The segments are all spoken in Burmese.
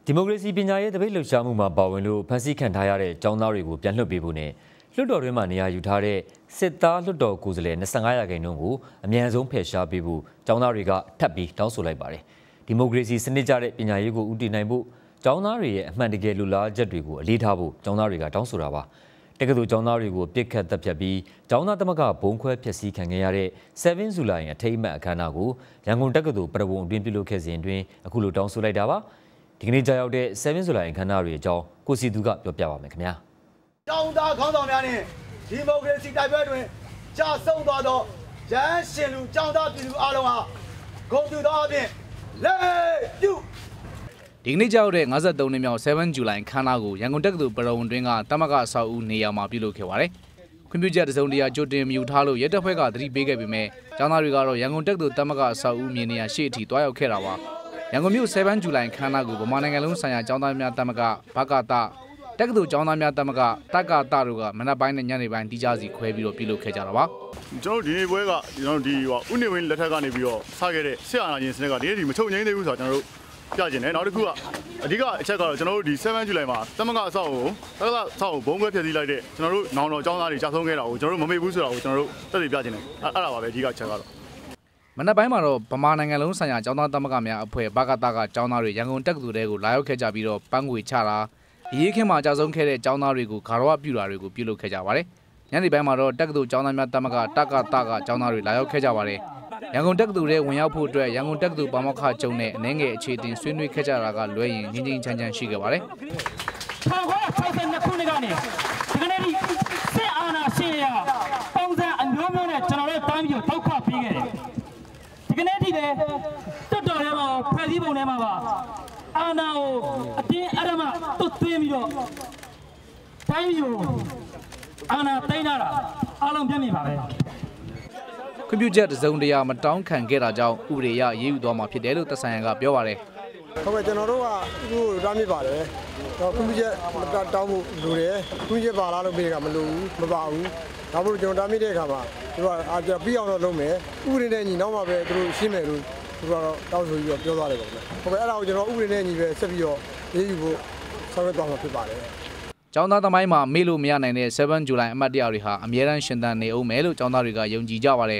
ဒီမိုကရေစီပညာရေးတပိတ်လှုပ်ရှားမှုမှာပါဝင်လို့ဖန်ဆီးခံထားရတဲ့ကျောင်းသားတွေကိုပြန်လွှတ်ပေးဖို့နဲ့လွှတ်တော်တွင်းမှာနေရာယူထားတဲ့စစ်သားလွှတ်တော်ကိုယ်စားလှယ်25ရာခိုင်နှုန်းကိုအမြန်ဆုံးဖယ်ရှားပေးဖို့ကျောင်းသားတွေကထပ်ပြီးတောင်းဆိုလိုက်ပါတယ်။ဒီမိုကရေစီစနစ်ကျတဲ့ပညာရေးကိုဦးတည်နိုင်ဖို့ကျောင်းသားတွေရဲ့အမှန်တကယ်လူလားချက်တွေကိုအလေးထားဖို့ကျောင်းသားတွေကတောင်းဆိုတာပါ။တက္ကသိုလ်ကျောင်းသားတွေကိုပြစ်ခတ်တပ်ဖြတ်ပြီးကျောင်းသားသမဂ္ဂဘုံခွဲဖျက်ဆီးခံခဲ့ရတဲ့7ဇူလိုင်အထိမ်းအမှတ်အခမ်းအနားကိုရန်ကုန်တက္ကသိုလ်ပရဝုံအတွင်းပြုလုပ်ခဲ့စဉ်အတွင်းအခုလိုတောင်းဆိုလိုက်တာပါ။ဒီကနေ့ကြာရောက်တဲ့7ဇူလိုင်အခမ်းအနားတွေအကြောင်းကိုစီသူကပြောပြပါမယ်ခင်ဗျာ။ကျောင်းသားခေါင်းဆောင်များနဲ့ဒီမိုကရေစီတိုက်ပွဲတွင်ကြာဆုံးသွားသောရန်ရှင်လူကျောင်းသားပြည်သူအားလုံးဟာဂုဏ်ပြုသောအပြင်လက်ပြုဒီကနေ့ကြောက်တဲ့53နှစ်မြောက်7ဇူလိုင်ခန်းနာကိုရန်ကုန်တက္ကသိုလ်ပရဝုံတွင်းကတမကအဆောက်အဦနေရာမှာပြုလုပ်ခဲ့ပါတယ်။ခွင့်ပြုချက်တစုံတရာကြိုတင်မယူထားလို့ရဲတပ်ဖွဲ့ကသတိပေးခဲ့ပေမဲ့ကျောင်းသားတွေကတော့ရန်ကုန်တက္ကသိုလ်တမကအဆောက်အဦမြေနေရာရှေ့အထိတွားရောက်ခဲ့တာပါ။ရန်ကုန်မြို့7ဇူလိုင်ခန်းနာကိုဗမာနိုင်ငံလုံးဆိုင်ရာကျောင်းသားများတမကဘကတတက္ကသိုလ်ကျောင်းသားများတမကတက္ကသတို့ကမနက်ပိုင်းနဲ့ညနေပိုင်းတီးခြားစီခွဲပြီးတော့ပြုလုပ်ခဲ့ကြတာပါ။ကျွန်တော်ဒီနေ့ပွဲကကျွန်တော်ဒီဥနေဝင်းလက်ထက်ကနေပြီးတော့စခဲ့တဲ့ဆရာနာရှင်စနစ်ကဒီမချုပ်ငိမ့်သေးဘူးဆိုတော့ကျွန်တော်တို့ပြကျင်တယ်နောက်တစ်ခုကအဓိကအချက်ကတော့ကျွန်တော်တို့ဒီ7ဇူလိုင်မှာတမကအဆောက်ကိုတက္ကသိုလ်ဆောက်ကိုဘုံခွဲဖျက်ဆီးလိုက်တဲ့ကျွန်တော်တို့နောင်တော်ကျောင်းသားတွေကြာဆုံးခဲ့တာကိုကျွန်တော်တို့မမေ့ဘူးဆိုတာကိုကျွန်တော်တို့တက်တည်ပြကျင်တယ်အဲ့ဒါပါပဲအဓိကချက်ကတော့မနက်ပိုင်းမှာတော့ဗမာနိုင်ငံလုံးဆိုင်ရာကျောင်းသားသမဂ္ဂများအဖွဲ့ဘကတကကျောင်းသားတွေရန်ကုန်တက္ကသိုလ်တဲကိုလာရောက်ခဲ့ကြပြီးတော့ပန်းငွေချတာအရေးခင်းမှာကြာဆုံးခဲ့တဲ့ကျောင်းသားတွေကိုဂါရဝပြုတာတွေကိုပြုလုပ်ခဲ့ကြပါတယ်။ညနေပိုင်းမှာတော့တက္ကသိုလ်ကျောင်းသားများတမကတက္ကသကကျောင်းသားတွေလာရောက်ခဲ့ကြပါတယ်။ရန်ကုန်တက္ကသိုလ်ထဲဝင်ရောက်ဖို့အတွက်ရန်ကုန်တက္ကသိုလ်ပါမောက္ခချုပ်နဲ့အနေငယ်အခြေတင်ဆွေးနွေးခဲ့ကြတာကလွဲရင်ငင်းငင်းချမ်းချမ်းရှိခဲ့ပါတယ်။1962ခုနှစ်ကနေဒီကနေ့ဒီစစ်အာဏာရှင်ရပုံစံအမျိုးမျိုးနဲ့ကျွန်တော်တို့တိုင်းပြည်ကိုထောက်ခပေးခဲ့တယ်။ဒီကနေ့ဒီပဲတွတ်တော်ထဲမှာဖွဲ့စည်းပုံထဲမှာပါအာဏာကိုအတင်းအဓမ္မတွတ်သွင်းပြီးတော့တိုင်းပြည်ကိုအာဏာသိမ်းတာအားလုံးပြည့်နေပါပဲခွင့်ပြုချက်တစုံတရာမတောင်းခံခဲ့တာကြောင့်ဥပဒေအရရေးယူသွားမှာဖြစ်တယ်လို့သက်ဆိုင်ရာကပြောပါတယ်ဟုတ်ကဲ့ကျွန်တော်တို့ကသူ့ကိုတားမြစ်ပါတယ်ခွင့်ပြုချက်တောင်းဖို့လိုတယ်ခွင့်ပြုချက်ပါလားလို့ပြောတာမလိုဘူးမပါဘူးဒါမှမဟုတ်ကျွန်တော်တားမြစ်တဲ့အခါမှာသူကပြီးအောင်တော့လုပ်မယ်ဥပဒေနဲ့ညီနောက်မှပဲသူတို့ရှင်းမယ်လို့သူကတော့တောင်းဆိုပြီးတော့ပြောသွားတယ်ပေါ့နော်ဟုတ်ကဲ့အဲ့ဒါကိုကျွန်တော်ဥပဒေနဲ့ညီပဲဆက်ပြီးတော့ရေးယူဖို့ဆောင်ရွက်သွားမှာဖြစ်ပါတယ်ကျောင်းသားသမိုင်းမှာမေ့လို့မရနိုင်တဲ့7ဇူလိုင်အမှတ်တရတွေဟာအမြဲတမ်းရှင်သန်နေအောင်မယ်လို့ကျောင်းသားတွေကယုံကြည်ကြပါတယ်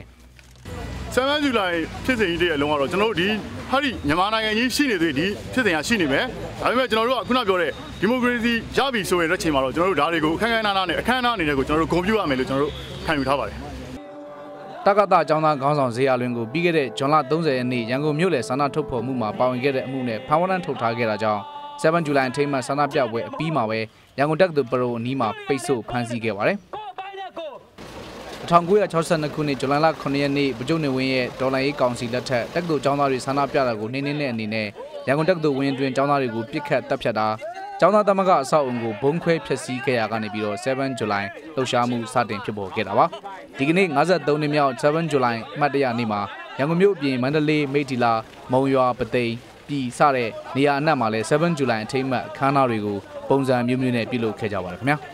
7ဇူလိုင်ဖြစ်စဉ်ကြီးတည်းအလုံးကတော့ကျွန်တော်တို့ဒီဟာဒီမြန်မာနိုင်ငံကြီးရှိနေသေးဒီဖြစ်စဉ်ကရှိနေမယ်ဒါပေမဲ့ကျွန်တော်တို့ကခုနပြောတဲ့ဒီမိုကရေစီရပြီဆိုရင်တော့ချိန်မှာတော့ကျွန်တော်တို့ဒါတွေကိုအခမ်းအနားနဲ့အခမ်းအနားအနေနဲ့ကိုကျွန်တော်တို့ဂုဏ်ပြုရမယ်လို့ကျွန်တော်တို့ခံယူထားပါတယ်တက္ကသကျောင်းသားခေါင်းဆောင်ဇေယျလွင်ကိုပြီးခဲ့တဲ့ဇွန်လ30ရက်နေ့ရန်ကုန်မြို့လယ်ဆန္ဒထုတ်ဖော်မှုမှာပါဝင်ခဲ့တဲ့အမှုနဲ့ဖမ်းဝရမ်းထုတ်ထားခဲ့တာကြောင့်7ဇူလိုင်အထိမ်းအမှတ်ဆန္ဒပြပွဲအပြီးမှာပဲရန်ကုန်တက္ကသိုလ်ပရဝုံအနီးမှာပိတ်ဆို့ဖမ်းဆီးခဲ့ပါတယ်1962ခုနှစ်ဇူလိုင်လ9ရက်နေ့ဗိုလ်ချုပ်နေဝင်းရဲ့ဒေါ်လာရေးကောင်စီလက်ထက်တက္ကသိုလ်ကျောင်းသားတွေဆန္ဒပြတာကိုနှင်းနှင်းနဲ့အနေနဲ့ရန်ကုန်တက္ကသိုလ်ဝင်းအတွင်းကျောင်းသားတွေကိုပြစ်ခတ်တပ်ဖြတ်တာကျောင်းသားသမဂ္ဂအဆောက်အုံကိုဘုံခွဲဖျက်ဆီးခဲ့ရကနေပြီးတော့7ဇူလိုင်လှုပ်ရှားမှုစတင်ဖြစ်ပေါ်ခဲ့တာပါဒီကနေ့53နှစ်မြောက်7ဇူလိုင်အမှတ်တရနေ့မှာရန်ကုန်မြို့အပြင်မန္တလေးမိတ္တီလာမုံရွာပသိမ်ပြည်စတဲ့နေရာအနှံ့မှာလည်း7ဇူလိုင်အထိမ်းအမှတ်အခမ်းအနားတွေကိုပုံစံမျိုးမျိုးနဲ့ပြုလုပ်ခဲ့ကြပါတယ်ခင်ဗျာ